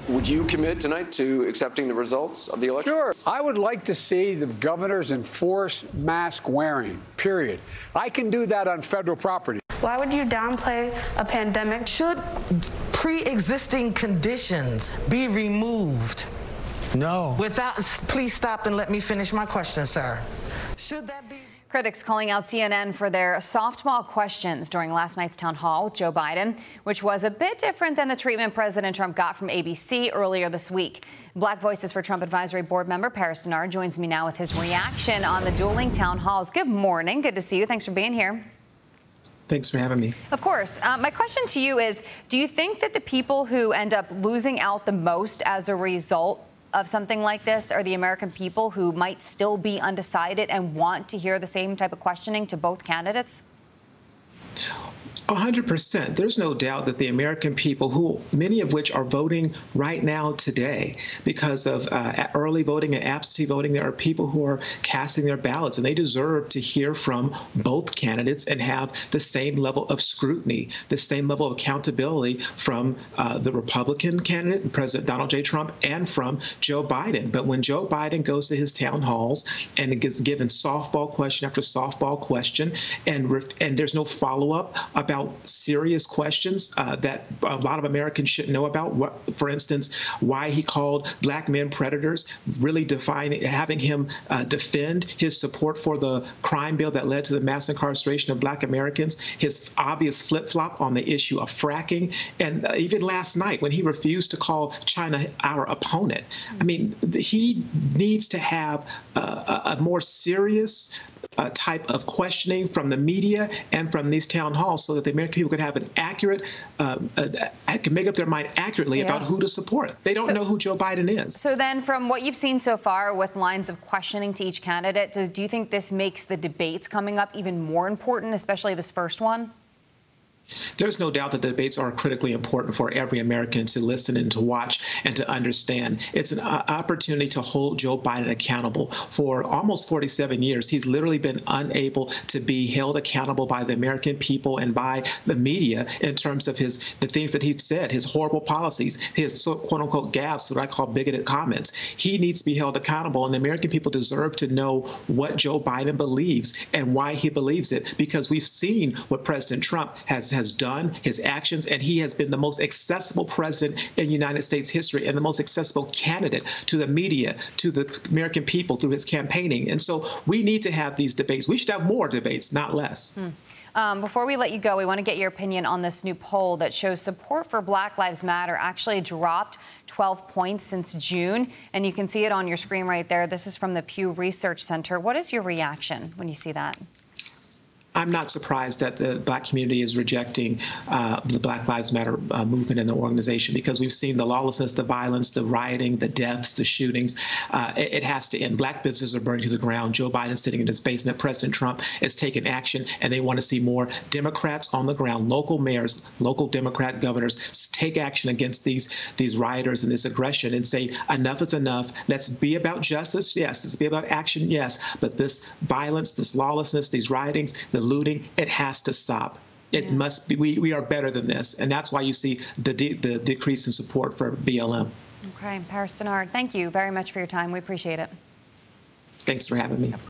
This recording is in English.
Would you commit tonight to accepting the results of the election? Sure. I would like to see the governors enforce mask wearing, period. I can do that on federal property. Why would you downplay a pandemic? Should pre-existing conditions be removed? No. Please stop and let me finish my question, sir. Should that be? Critics calling out CNN for their softball questions during last night's town hall with Joe Biden, which was a bit different than the treatment President Trump got from ABC earlier this week. Black Voices for Trump Advisory Board member Paris Dennard joins me now with his reaction on the dueling town halls. Good morning. Good to see you. Thanks for being here. Thanks for having me. Of course. My question to you is, do you think that the people who end up losing out the most as a result of something like this are the American people who might still be undecided and want to hear the same type of questioning to both candidates? 100%. There's no doubt that the American people, who many of which are voting right now today because of early voting and absentee voting, there are people who are casting their ballots, and they deserve to hear from both candidates and have the same level of scrutiny, the same level of accountability from the Republican candidate, President Donald J. Trump, and from Joe Biden. But when Joe Biden goes to his town halls and it gets given softball question after softball question, and there's no follow-up about serious questions that a lot of Americans should know about. For instance, why he called black men predators, really having him defend his support for the crime bill that led to the mass incarceration of black Americans, his obvious flip-flop on the issue of fracking, and even last night when he refused to call China our opponent. I mean, he needs to have a more serious type of questioning from the media and from these town halls so that the American people could have an accurate, can make up their mind accurately about who to support. They don't know who Joe Biden is. So then from what you've seen so far with lines of questioning to each candidate, do you think this makes the debates coming up even more important, especially this first one? There's no doubt that debates are critically important for every American to listen and to watch and to understand. It's an opportunity to hold Joe Biden accountable. For almost 47 years, he's literally been unable to be held accountable by the American people and by the media in terms of the things that he's said, his horrible policies, his quote-unquote gaffes, what I call bigoted comments. He needs to be held accountable, and the American people deserve to know what Joe Biden believes and why he believes it, because we've seen what President Trump has done, his actions, and he has been the most accessible president in United States history and the most accessible candidate to the media, to the American people through his campaigning. And so we need to have these debates. We should have more debates, not less. Before we let you go, we want to get your opinion on this new poll that shows support for Black Lives Matter actually dropped 12 points since June. And you can see it on your screen right there. This is from the Pew Research Center. What is your reaction when you see that? I'm not surprised that the black community is rejecting the Black Lives Matter movement and the organization, because we've seen the lawlessness, the violence, the rioting, the deaths, the shootings. It has to end. Black businesses are burning to the ground. Joe Biden is sitting in his basement. President Trump is taking action, and they want to see more Democrats on the ground, local mayors, local Democrat governors take action against these rioters and this aggression and say enough is enough. Let's be about justice, yes. Let's be about action, yes. But this violence, this lawlessness, these riotings, the looting, it has to stop. It must be. We are better than this, and that's why you see the decrease in support for BLM. Okay, Paris Dennard, thank you very much for your time. We appreciate it. Thanks for having me.